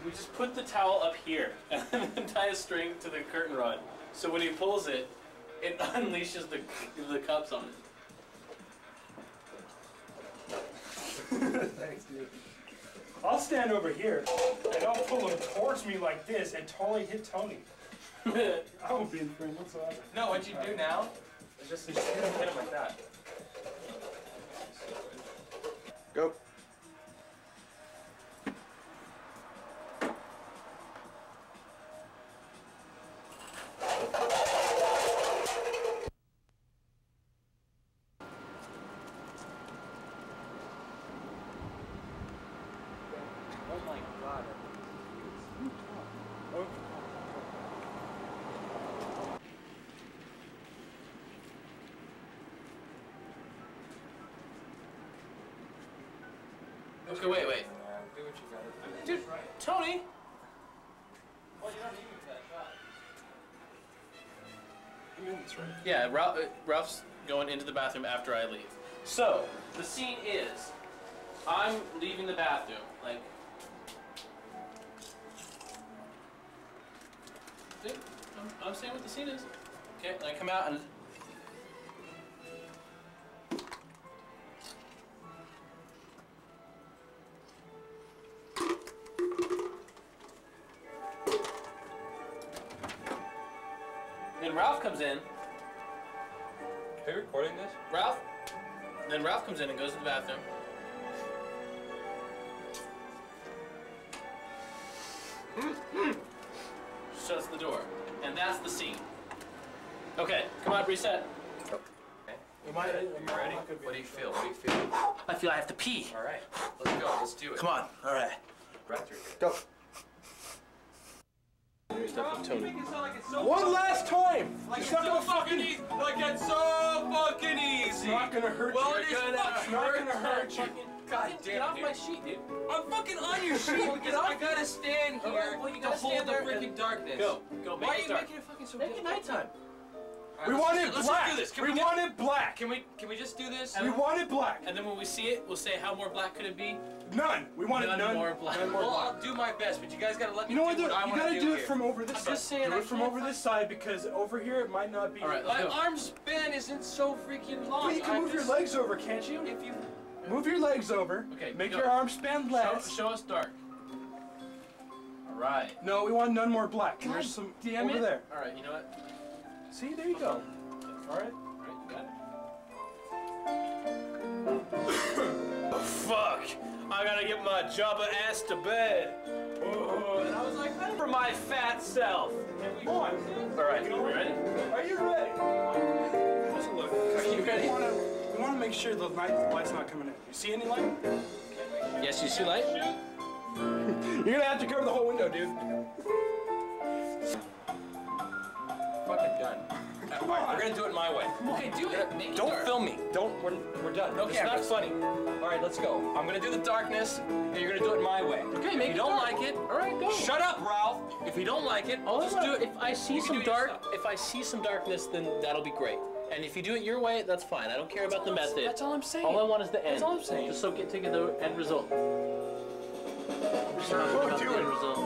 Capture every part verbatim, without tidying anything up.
we just put the towel up here and then tie a string to the curtain rod. So when he pulls it, it unleashes the the cups on it. Thanks, dude. I'll stand over here and I'll pull him towards me like this and totally hit Tony. I won't be in frame whatsoever. No, what you do now is just, just hit him, hit him like that. Go. Oh my god. Okay, wait, wait. Do what you gotta do. Dude, Tony! Well, you're not leaving for that shot. You mean this, right? Yeah, Ralph, uh, Ralph's going into the bathroom after I leave. So, the scene is, I'm leaving the bathroom, like... Dude, I'm, I'm saying what the scene is. Okay, and I come out and... Then Ralph comes in. Are you recording this? Ralph? Then Ralph comes in and goes to the bathroom. Shuts the door. And that's the scene. Okay, come on, reset. Okay. Am I, are you ready? What do you feel? What do you feel? I feel I have to pee. All right, let's go. Let's do it. Come on. All right. Breath through. Go. Tony. One last time! Like it's it's not so gonna fucking easy. Like it's so fucking easy. It's not gonna hurt well, you. it is Gonna, fucking it's not gonna hurt you. God Get damn off it, my dude. sheet, dude. I'm fucking on your sheet because I gotta stand here Okay, well, you to gotta hold stand the there freaking and- darkness. Go. Go. Make Why are it you dark. making it fucking so Make it difficult? nighttime. All We right, want let's it just- black. Let's just do this. Can we we, want it black. Can we? Can we just do this? We want it black. And then when we see it, we'll say how more black could it be? None. We want None it none more black. None more Well, black. I'll do my best, but you guys gotta let me You know what? do Do, what I you want gotta to do do it here. from over this I'm side. just saying do I it from can't over find- this side because over here it might not be. All right, My let's go. arm span isn't so freaking long. Well, you can I'm move your just- legs over, can't you? If you. Move your legs over. Okay, Make go. your arm span Show, less. show us dark. All right. No, we want none more black. God There's some damn over it. there. All right. You know what? See, there you go. All right. All right. You got it. Oh, fuck! I gotta get my Jabba ass to bed. Oh, and I was like, for my fat self. Come on. All right. You ready? Are you ready? Listen, look. Are you ready? We want to. We want to make sure the light, light's not coming in. You see any light? Yes. You see light? You're gonna have to cover the whole window, dude. Fucking done. All right, we're gonna do it my way. Okay. Do it. Make it Don't dark. film me. Don't. We're, we're done. No it's cameras. not funny. All right, let's go. I'm gonna do the darkness, and you're gonna do it my way. Okay. If Make you it don't dark. like it, All right. Go. shut up, Ralph. If you don't like it, All I just want- do it. If I see You can some do it dark, yourself. if I see some darkness, then that'll be great. And if you do it your way, that's fine. I don't care about the all I'm- method. that's all I'm saying. All I want is the end. That's all I'm saying. Just so get to get the end result. Sure. About Go the do end it. result.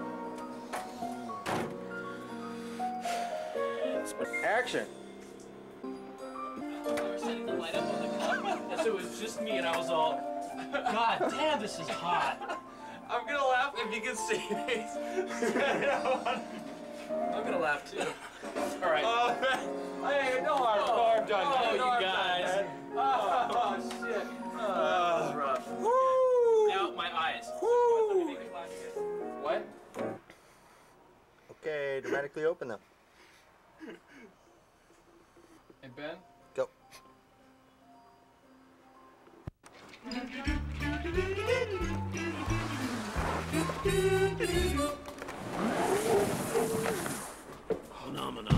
Action. Setting the light up on the cup, and so it was just me, and I was all, God damn, this is hot. I'm gonna laugh if you can see these. I'm gonna laugh too. All right. Oh, hey, no, I'm, Oh, no, I'm done. oh, man. you No, I'm done, guys. man. Oh, shit. That was rough. Woo! Now my eyes. Woo! What? Okay, dramatically open them. Hey, Ben? Go. Phenomena.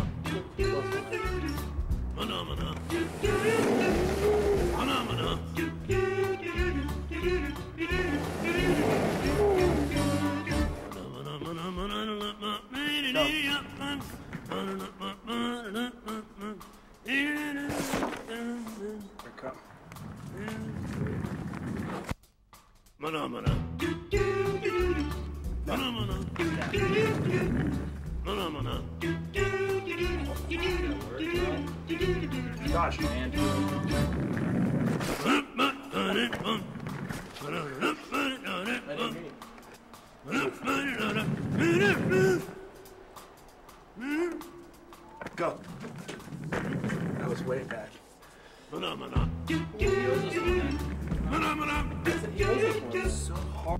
Phenomena. Phenomena. Come. Phenomena. Gosh, man. go. That was way back. So hard.